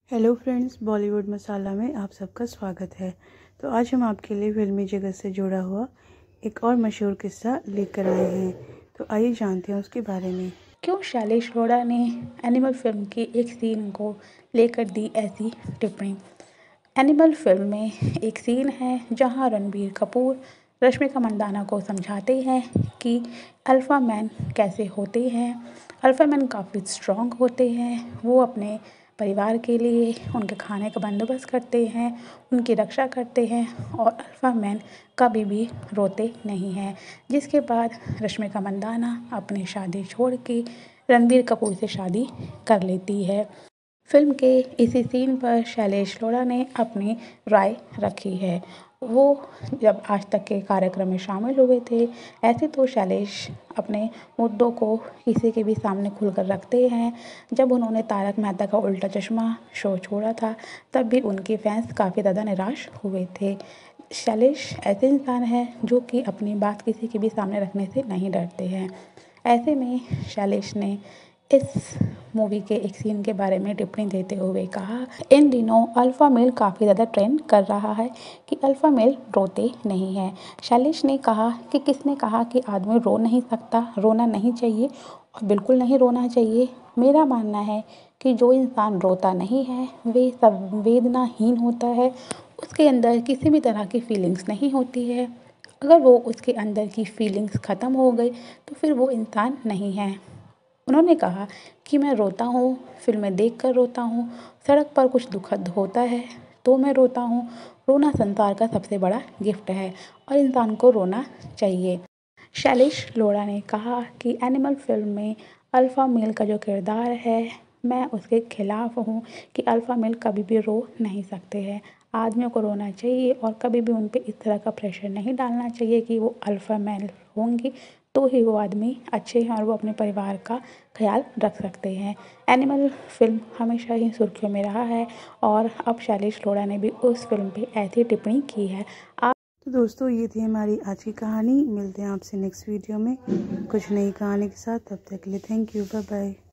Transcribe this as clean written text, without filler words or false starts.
Hello friends, Bollywood मसाला में आप सबका स्वागत है। तो आज हम आपके लिए फिल्मी जगत से जुड़ा हुआ एक और मशहूर किस्सा लेकर आए हैं। तो आइए जानते हैं उसके बारे में। क्यों शैलेश लोढ़ा ने एनिमल फिल्म के एक सीन को लेकर दी ऐसी टिप्पणी। एनिमल फिल्म में एक सीन है जहां रणबीर कपूर रश्मिका मंदाना को समझाते हैं कि अल्फ़ा मैन कैसे होते हैं। अल्फ़ा मैन काफ़ी स्ट्रॉन्ग होते हैं, वो अपने परिवार के लिए उनके खाने का बंदोबस्त करते हैं, उनकी रक्षा करते हैं और अल्फ़ा मैन कभी भी रोते नहीं हैं। जिसके बाद रश्मिका मंदाना अपनी शादी छोड़ के रणबीर कपूर से शादी कर लेती है। फिल्म के इसी सीन पर शैलेश लोढ़ा ने अपनी राय रखी है। वो जब आज तक के कार्यक्रम में शामिल हुए थे, ऐसे तो शैलेश अपने मुद्दों को किसी के भी सामने खुलकर रखते हैं। जब उन्होंने तारक मेहता का उल्टा चश्मा शो छोड़ा था, तब भी उनके फैंस काफ़ी ज़्यादा निराश हुए थे। शैलेश ऐसे इंसान हैं जो कि अपनी बात किसी के भी सामने रखने से नहीं डरते हैं। ऐसे में शैलेश ने इस मूवी के एक सीन के बारे में टिप्पणी देते हुए कहा, इन दिनों अल्फ़ा मेल काफ़ी ज़्यादा ट्रेंड कर रहा है कि अल्फ़ा मेल रोते नहीं हैं। शैलेश ने कहा कि किसने कहा कि आदमी रो नहीं सकता, रोना नहीं चाहिए और बिल्कुल नहीं रोना चाहिए। मेरा मानना है कि जो इंसान रोता नहीं है वे संवेदनाहीन होता है, उसके अंदर किसी भी तरह की फीलिंग्स नहीं होती है। अगर वो उसके अंदर की फीलिंग्स ख़त्म हो गई तो फिर वो इंसान नहीं है। उन्होंने कहा कि मैं रोता हूँ, फ़िल्में देखकर रोता हूँ, सड़क पर कुछ दुखद होता है तो मैं रोता हूँ। रोना संसार का सबसे बड़ा गिफ्ट है और इंसान को रोना चाहिए। शैलेश लोढ़ा ने कहा कि एनिमल फिल्म में अल्फ़ा मेल का जो किरदार है, मैं उसके खिलाफ हूँ कि अल्फ़ा मेल कभी भी रो नहीं सकते हैं। आदमियों को रोना चाहिए और कभी भी उन पे इस तरह का प्रेशर नहीं डालना चाहिए कि वो अल्फ़ा मेल होंगे तो ही वो आदमी अच्छे हैं और वो अपने परिवार का ख्याल रख सकते हैं। एनिमल फिल्म हमेशा ही सुर्खियों में रहा है और अब शैलेश लोढ़ा ने भी उस फिल्म पे ऐसी टिप्पणी की है। तो दोस्तों, ये थी हमारी आज की कहानी। मिलते हैं आपसे नेक्स्ट वीडियो में कुछ नई कहानी के साथ। तब तक के लिए थैंक यू, बाय बाय।